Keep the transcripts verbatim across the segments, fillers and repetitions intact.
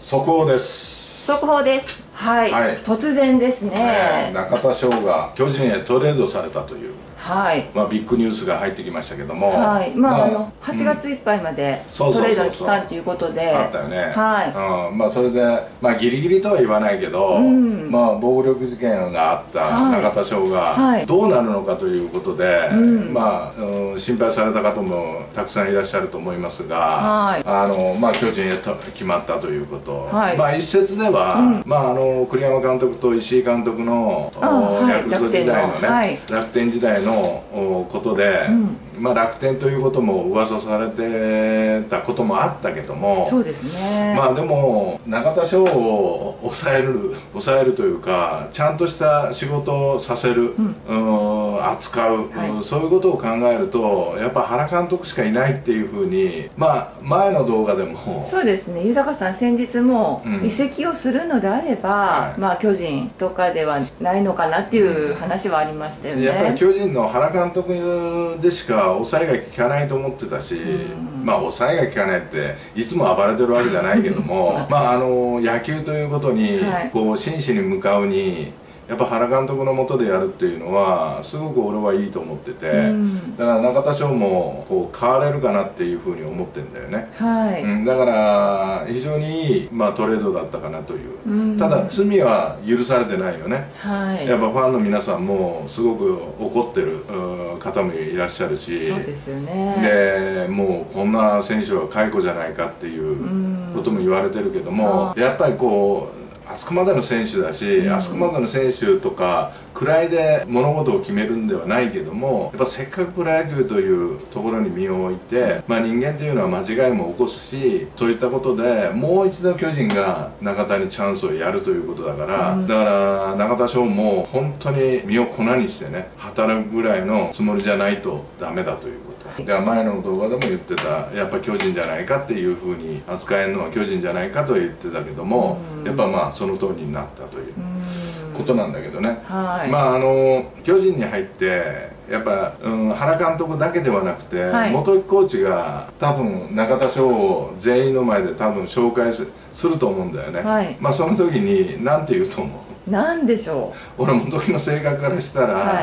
速報です。 速報です。はい、はい、突然ですね、 ね、中田翔が巨人へトレードされたという、 はい、 まあビッグニュースが入ってきましたけども、 はい、まあ、まあ、あのはちがついっぱいまでトレードの期間ということであったよね。 はい、 うん、まあそれでまあギリギリとは言わないけど、うん、まあ暴力事件があった中田翔がどうなるのかということで、はい、まあ、うん、心配された方もたくさんいらっしゃると思いますが、はい、あのまあ巨人へと決まったということ、はい、まあ一説では、うん、まああの栗山監督と石井監督のヤクルト時代のね、はい、楽天時代のことで、うん、まあ楽天ということも噂されてたこともあったけども、 そうですね、 まあでも中田翔を抑える抑えるというかちゃんとした仕事をさせる、うん、うん扱う、はい、そういうことを考えるとやっぱ原監督しかいないっていうふうに、まあ前の動画でもそうですね、豊さん先日も移籍をするのであれば、うんはい、まあ巨人とかではないのかなっていう話はありましたよね。 やっぱり巨人の原監督でしか抑えが効かないと思ってたし、うん、まあ抑えが効かないっていつも暴れてるわけじゃないけどもまああの野球ということに、はい、こう真摯に向かうにやっぱ原監督の下でやるっていうのはすごく俺はいいと思ってて、うん、だから中田翔もこう変われるかなっていうふうに思ってんだよね、はい、うん、だから非常にいい、まあ、トレードだったかなという、うん、ただ罪は許されてないよね、はい、やっぱファンの皆さんもすごく怒ってる方もいらっしゃるし、 そうですよね、 でもうこんな選手は解雇じゃないかっていうことも言われてるけども、やっぱりこうあそこまでの選手だし、うん、あそこまでの選手とか位で物事を決めるんではないけども、やっぱせっかくプロ野球というところに身を置いて、まあ、人間というのは間違いも起こすし、そういったことでもう一度巨人が中田にチャンスをやるということだから、うん、だから中田翔も本当に身を粉にしてね働くぐらいのつもりじゃないとダメだということ。では前の動画でも言ってたやっぱ巨人じゃないかっていうふうに扱えるのは巨人じゃないかと言ってたけども、うん、やっぱまあその通りになったということなんだけどね、はい、まああの巨人に入ってやっぱ、うん、原監督だけではなくて、はい、元木コーチが多分中田翔を全員の前で多分紹介すると思うんだよね、はい、まあその時に何て言うと思う？ なんでしょう。俺元木の性格からしたら、はい、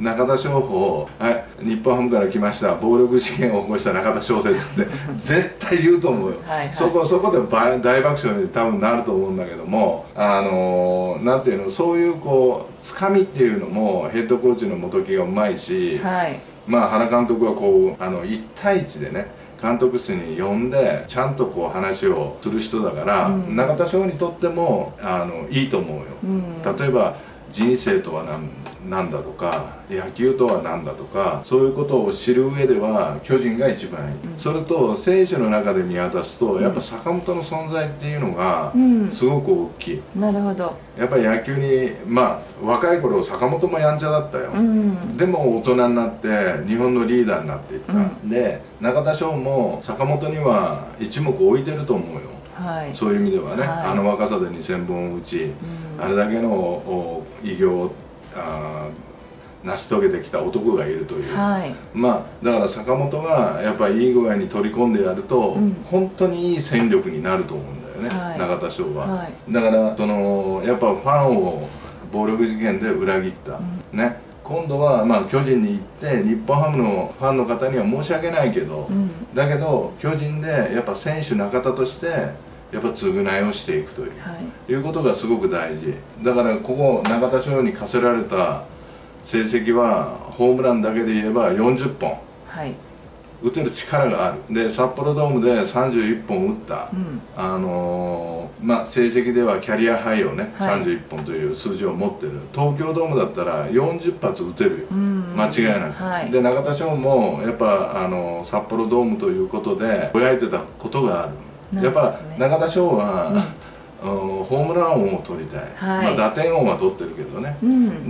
中田翔を、はい、日本ハムから来ました暴力事件を起こした中田翔ですって絶対言うと思うよ。はい、はい、そこそこで大爆笑に多分なると思うんだけども、あのー、なんていうの、そういうこうつかみっていうのもヘッドコーチの元木がうまいし、はい、まあ原監督はこうあのいち対いちでね監督室に呼んでちゃんとこう話をする人だから、うん、中田翔にとってもあのいいと思うよ、うん、例えば人生とは何なんだとか野球とは何だとかそういうことを知る上では巨人が一番いい、うん、それと選手の中で見渡すと、うん、やっぱ坂本の存在っていうのがすごく大きい、 うん、なるほど。 やっぱり野球にまあ若い頃坂本もやんちゃだったよ、うん、でも大人になって日本のリーダーになっていった、うん、で中田翔も坂本には一目置いてると思うよ、はい、そういう意味ではね、はい、あの若さでにせんぼんを打ち、うん、あれだけの偉業をあ成し遂げてきた男がいるという、はい、まあだから坂本がやっぱりいい具合に取り込んでやると、うん、本当にいい戦力になると思うんだよね、はい、中田翔は、はい、だからそのやっぱファンを暴力事件で裏切った、うん、ね、今度はまあ巨人に行って日本ハムのファンの方には申し訳ないけど、うん、だけど巨人でやっぱ選手中田としてやっぱ償いをしていくという、はい、いうことがすごく大事だから、ここ中田翔に課せられた成績はホームランだけで言えばよんじゅっぽん、はい、打てる力がある。で札幌ドームでさんじゅういっぽん打った、うん、あのー、まあ成績ではキャリアハイをね、はい、さんじゅういっぽんという数字を持ってる。東京ドームだったらよんじゅっぱつ打てるよ、間違いなく、はい、で中田翔もやっぱ、あのー、札幌ドームということでぼやいてたことがある。やっぱ中田翔は、うん、ホームラン王を取りたい、はい、まあ打点王は取ってるけどね、うん、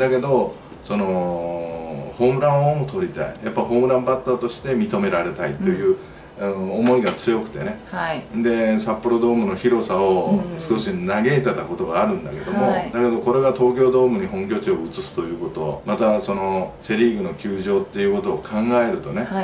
だけどそのホームラン王も取りたい、やっぱホームランバッターとして認められたいという、うん、思いが強くてね、はい、で札幌ドームの広さを少し嘆いてたことがあるんだけども、はい、だけどこれが東京ドームに本拠地を移すということ、またそのセ・リーグの球場っていうことを考えるとね、はい、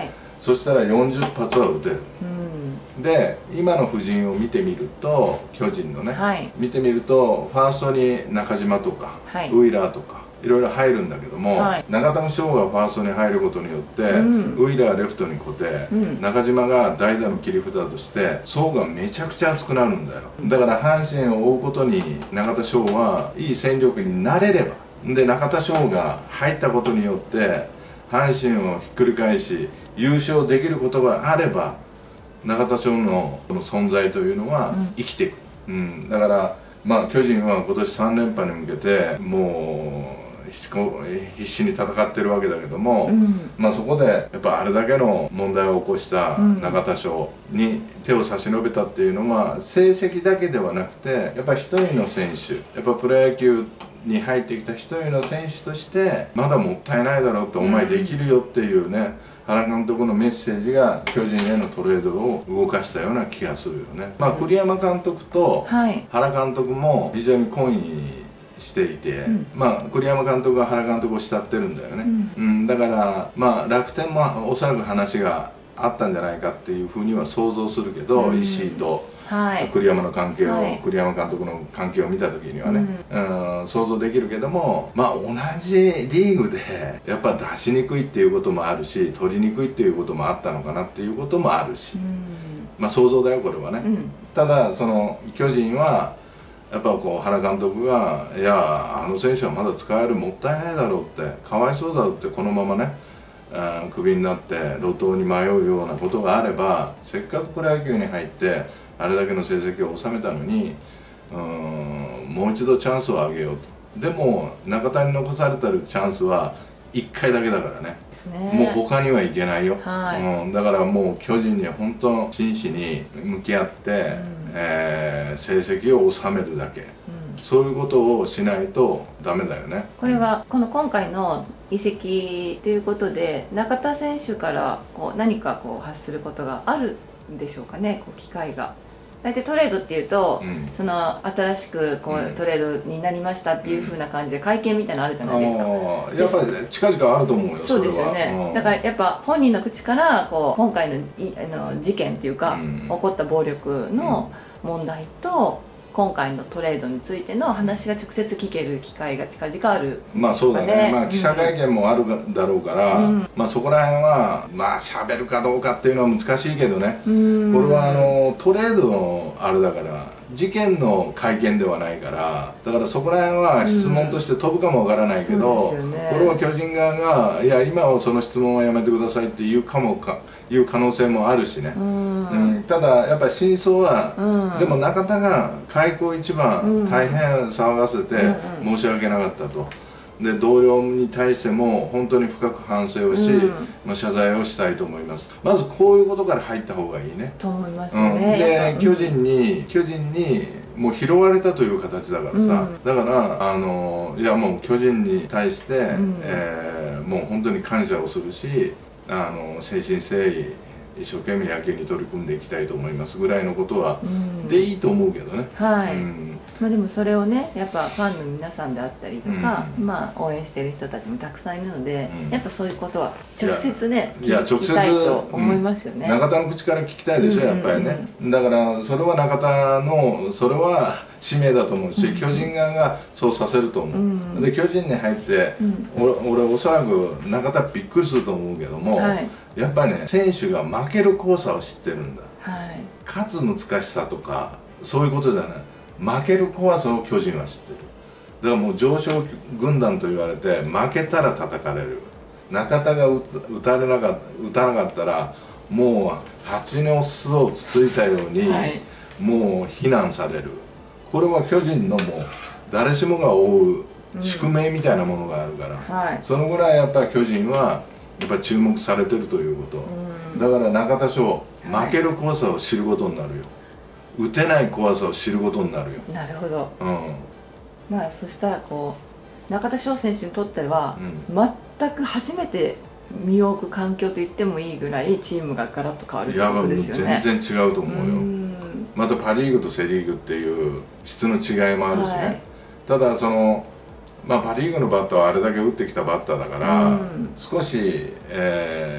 そしたらよんじゅっぱつは打てる、うん、で今の布陣を見てみると巨人のね、はい、見てみるとファーストに中島とか、はい、ウィーラーとかいろいろ入るんだけども、はい、中田翔がファーストに入ることによって、うん、ウィーラーレフトに固定、うん、中島が代打の切り札として層がめちゃくちゃ厚くなるんだよ。だから阪神を追うことに中田翔はいい戦力になれれば、で中田翔が入ったことによって阪神をひっくり返し優勝できることがあれば中田翔のこの存在というのは生きていく、うんうん、だからまあ巨人は今年さんれんぱに向けてもう必死に戦ってるわけだけども、うん、まあそこでやっぱあれだけの問題を起こした中田翔に手を差し伸べたっていうのは成績だけではなくてやっぱり一人の選手、やっぱプロ野球に入ってきた一人の選手としてまだもったいないだろうってお前できるよっていうね、原監督のメッセージが巨人へのトレードを動かしたような気がするよね。まあ栗山監督と原監督も非常に懇意していて、うん、まあ栗山監督が原監督を慕ってるんだよね、うんうん、だからまあ楽天もおそらく話があったんじゃないかっていうふうには想像するけど、うん、石井と栗山の関係を、はい、栗山監督の関係を見た時にはね、うん、うん想像できるけども、まあ同じリーグでやっぱ出しにくいっていうこともあるし取りにくいっていうこともあったのかなっていうこともあるし、うん、まあ想像だよこれはね、うん、ただその巨人はやっぱこう原監督が「いやあの選手はまだ使える、もったいないだろう」って「かわいそうだろう」ってこのままねクビになって路頭に迷うようなことがあればせっかくプロ野球に入ってあれだけの成績を収めたのにうーんもう一度チャンスをあげようと。でも中田に残されてるチャンスはいっかいだけだからね、もう他にはいけないよ、はいうん、だからもう巨人に本当真摯に向き合って、うんえー、成績を収めるだけ、うん、そういうことをしないとダメだよね。 これはこの今回の移籍ということで中田選手からこう何かこう発することがあるんでしょうかね、こう機会が。大体トレードっていうと、うん、その新しくこう、うん、トレードになりましたっていう風な感じで会見みたいなのあるじゃないですか。 やっぱり、ね、近々あると思うよ。 そうですよね、うん、だからやっぱ本人の口からこう今回のいあの事件っていうか、うん、起こった暴力の問題と、今回のトレードについての話が直接聞ける機会が近々ある、 まあそうだね、まあ記者会見もあるだろうから、うん、まあそこら辺はまあ喋るかどうかっていうのは難しいけどね、これはあのトレードのあれだから事件の会見ではないから、だからそこら辺は質問として飛ぶかもわからないけど、うんね、これは巨人側がいや今はその質問はやめてくださいって言うかもかいう可能性もあるしね、うん、うん、ただやっぱり真相は、うん、でも中田が開口一番大変騒がせて申し訳なかったと。で同僚に対しても本当に深く反省をし、うんまあ、謝罪をしたいと思います。まずこういうことから入った方がいいねと思いますよね、 うん、で巨人に巨人にもう拾われたという形だからさ、うん、だからあのいやもう巨人に対して、うんえー、もう本当に感謝をするしあの誠心誠意一生懸命野球に取り組んでいきたいと思いますぐらいのことは、うん、でいいと思うけどね。 はい、うんまあ、でもそれをねやっぱファンの皆さんであったりとか、うん、まあ応援してる人たちもたくさんいるので、うん、やっぱそういうことは直接ね聞きたいと思いますよね、 うん、中田の口から聞きたいでしょ、やっぱりね。だからそれは中田のそれは使命だと思うし、うん、巨人側がそうさせると思う、うん、で巨人に入って、うん、俺, 俺おそらく中田びっくりすると思うけども、はい、やっぱりね選手が負ける怖さを知ってるんだ、はい、勝つ難しさとかそういうことじゃない、負ける怖さを巨人は知ってる。だからもう上昇軍団と言われて負けたら叩かれる、中田が 打, 打たれなかった打たなかったらもう蜂の巣をつついたように、はい、もう非難される。これは巨人のもう誰しもが負う宿命みたいなものがあるから、うんはい、そのぐらいやっぱり巨人はやっぱり注目されてるということ、うん、だから中田翔負ける怖さを知ることになるよ、打てない怖さを知ることになるよ。 なるほど、うん、まあそしたらこう中田翔選手にとっては、うん、全く初めて身を置く環境と言ってもいいぐらいチームがガラッと変わるってことですよね。いや全然違うと思うよ。うんまたパ・リーグとセ・リーグっていう質の違いもあるしね、はい、ただそのまあパ・リーグのバッターはあれだけ打ってきたバッターだから、うん、少し、えー、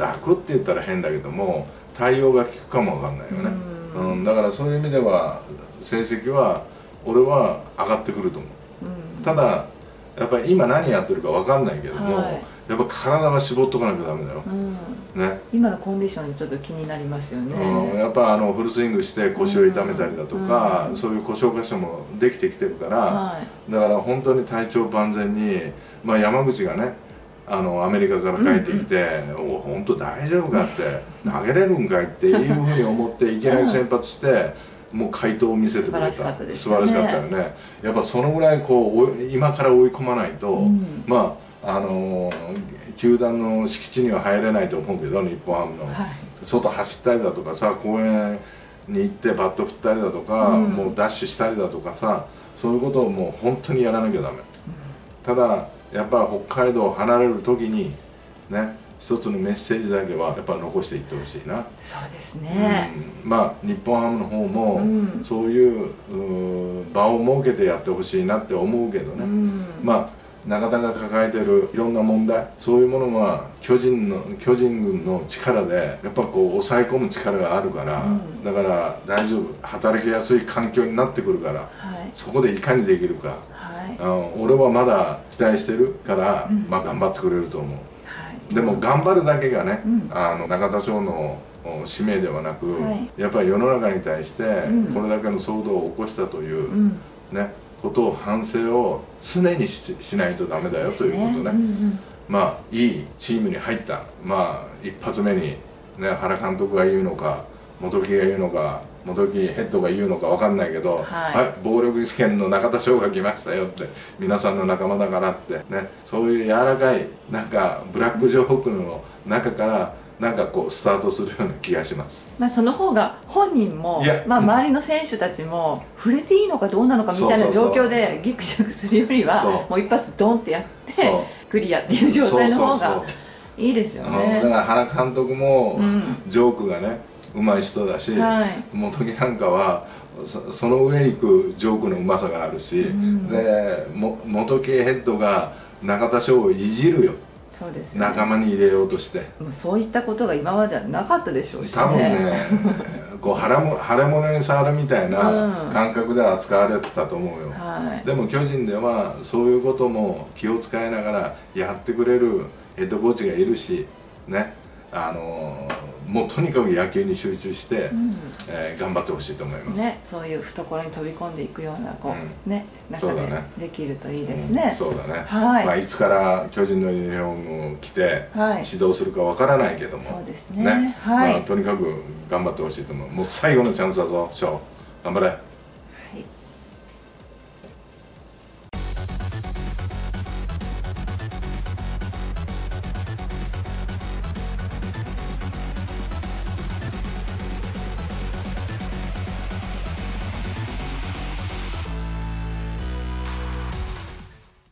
楽って言ったら変だけども対応が効くかもわかんないよね、うん、うん、だからそういう意味では成績は俺は上がってくると思う、うん、ただやっぱり今何やってるかわかんないけども、はい、やっぱ体は絞っとかなきゃダメだよ、うん、ね、 今のコンディションにちょっと気になりますよね、 うん、やっぱあのフルスイングして腰を痛めたりだとか、うん、そういう故障箇所もできてきてるから、はい、だから本当に体調万全に、まあ、山口がねあのアメリカから帰ってきて「うんうん、お本当大丈夫か?」って「投げれるんかい?」っていうふうに思っていきなり先発してもう回答を見せてくれた。素晴らしかったですね。素晴らしかったよね。やっぱそのぐらいこう今から追い込まないと、うん、まああの球団の敷地には入れないと思うけど日本ハムの、はい、外走ったりだとかさ公園に行ってバット振ったりだとか、うん、もうダッシュしたりだとかさそういうことをもう本当にやらなきゃダメ、うん、ただやっぱ北海道を離れる時にね一つのメッセージだけはやっぱ残していってほしいな。 そうですね、 うん、まあ日本ハムの方も、うん、そういう場を設けてやってほしいなって思うけどね、うん、まあ中田が抱えてるいろんな問題そういうものは巨人の巨人軍の力でやっぱこう抑え込む力があるから、うん、だから大丈夫働きやすい環境になってくるから、はい、そこでいかにできるか、はい、あ俺はまだ期待してるから、うん、まあ頑張ってくれると思う。でも頑張るだけがね、うん、あの中田翔の使命ではなく、はい、やっぱり世の中に対してこれだけの騒動を起こしたという、うん、ね、ことを反省を常に し, しないとダメだよということね、うんうん、まあいいチームに入ったまあ一発目に、ね、原監督が言うのか元木が言うのか元木ヘッドが言うのか分かんないけど、はい、はい、暴力事件の中田翔が来ましたよって皆さんの仲間だからってねそういう柔らかいなんかブラックジョークの中からなんかこうスタートするような気がします。 まあその方が本人もまあ周りの選手たちも触れていいのかどうなのかみたいな状況でギクシャクするよりはもう一発ドンってやってクリアっていう状態の方がいいですよね。 だから原監督もジョークがねうまい人だし、はい、元木なんかは そ, その上に行くジョークのうまさがあるし、うん、でも元木ヘッドが中田翔をいじるよ。そうですね、仲間に入れようとしてもうそういったことが今まではなかったでしょうしね。 多分ねこう腫れ物に触るみたいな感覚で扱われてたと思うよ、うん、はい、でも巨人ではそういうことも気を使いながらやってくれるヘッドコーチがいるしね、あのー、もうとにかく野球に集中して、うん、えー、頑張ってほしいと思います、 ね、そういう懐に飛び込んでいくようなこう、うん、ね、中でできるといいですね。 そうだね、はい、まあ、いつから巨人のユニフォームを着て指導するかわからないけども、 そうですね、ね、はい、 まあ、とにかく頑張ってほしいと思う。もう最後のチャンスだぞ、翔、頑張れ。